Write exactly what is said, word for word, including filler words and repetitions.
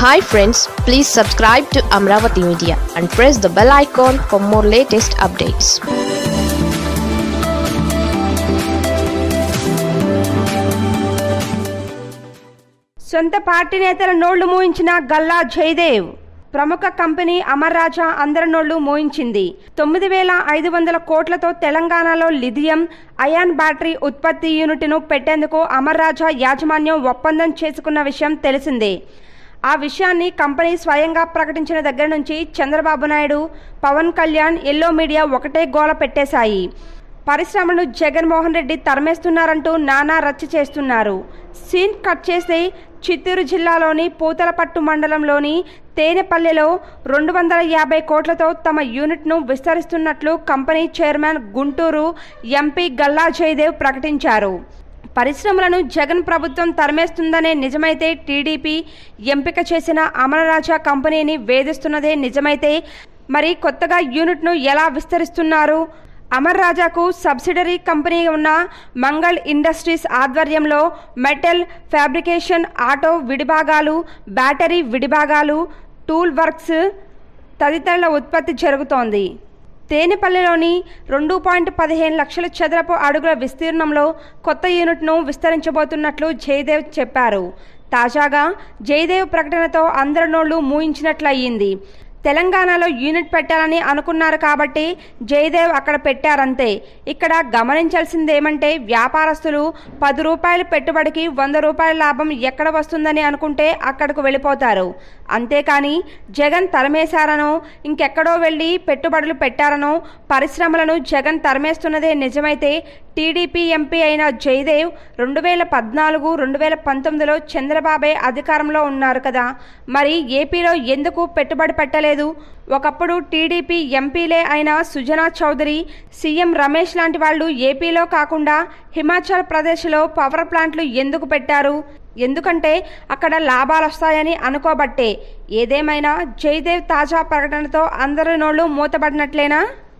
Hi friends, please subscribe to Amaravathi Media and press the bell icon for more latest updates. సొంత party నేతల నోళ్లు మూయించిన గల్లా జయదేవ్. ప్రముఖ company Amara Raja అందరి నోళ్లు మోయించింది. తొమ్మిది వేల ఐదు వందల కోట్లతో తెలంగాణలో లిథియం అయాన్ బ్యాటరీ ఉత్పత్తి యూనిట్ను పెట్టేందుకు అమర్రాజా యాజమాన్యం ఒప్పందం చేసుకున్న విషయం తెలిసిందే. ఆ విషయాన్ని కంపెనీ స్వయంగా ప్రకటించిన దగ్గర నుంచి చంద్రబాబు నాయుడు, పవన్ కళ్యాణ్, ఎల్లో మీడియా ఒకటే గోల పెట్టేశాయి. పరిశ్రమను జగన్మోహన్ రెడ్డి తరిమేస్తున్నారంటూ నానా రచ్చ చేస్తున్నారు. సీన్ కట్ చేస్తే చిత్తూరు జిల్లాలోని పూతలపట్టు మండలంలోని తేనెపల్లెలో రెండు వందల యాభై కోట్లతో తమ యూనిట్ను విస్తరిస్తున్నట్లు company chairman Guntur MP Galla Jayadev ప్రకటించారు. పరిశ్రమలను జగన్ ప్రభుత్వం తరిమేస్తుందనే నిజమైతే, టీడీపీ ఎంపిక చేసిన అమరరాజా కంపెనీని వేధిస్తున్నదే నిజమైతే, మరి కొత్తగా యూనిట్ను ఎలా విస్తరిస్తున్నారు? అమర్రాజాకు సబ్సిడరీ కంపెనీ ఉన్న మంగళ్ ఇండస్ట్రీస్ ఆధ్వర్యంలో మెటల్ ఫ్యాబ్రికేషన్, ఆటో విడిభాగాలు, బ్యాటరీ విడిభాగాలు, టూల్ వర్క్స్ తదితరుల ఉత్పత్తి జరుగుతోంది. తేనెపల్లెలోని రెండు పాయింట్ పదిహేను లక్షల చదరపు అడుగుల విస్తీర్ణంలో కొత్త యూనిట్ను విస్తరించబోతున్నట్లు జయదేవ్ చెప్పారు. తాజాగా జయదేవ్ ప్రకటనతో అందరి నోళ్లు మూయించినట్లయింది. తెలంగాణలో యూనిట్ పెట్టాలని అనుకున్నారు కాబట్టి జయదేవ్ అక్కడ పెట్టారంతే. ఇక్కడ గమనించాల్సిందేమంటే, వ్యాపారస్తులు పది రూపాయల పెట్టుబడికి వంద రూపాయల లాభం ఎక్కడ వస్తుందని అనుకుంటే అక్కడకు వెళ్ళిపోతారు. అంతేకాని జగన్ తరిమేశారనో, ఇంకెక్కడో వెళ్ళి పెట్టుబడులు పెట్టారనో, పరిశ్రమలను జగన్ తరిమేస్తున్నదే నిజమైతే, టీడీపీ ఎంపీ అయిన జయదేవ్ రెండు వేల పద్నాలుగు రెండు వేల పంతొమ్మిదిలో చంద్రబాబే అధికారంలో ఉన్నారు కదా, మరి ఏపీలో ఎందుకు పెట్టుబడి పెట్టలేదు? ఒకప్పుడు టీడీపీ ఎంపీలే అయిన సుజనా చౌదరి, సీఎం రమేష్ లాంటి వాళ్ళు ఏపీలో కాకుండా హిమాచల్ ప్రదేశ్లో పవర్ ప్లాంట్లు ఎందుకు పెట్టారు? ఎందుకంటే అక్కడ లాభాలు వస్తాయని అనుకోబట్టే. ఏదేమైనా జయదేవ్ తాజా ప్రకటనతో అందరి నోళ్లు మూతబడినట్లేనా?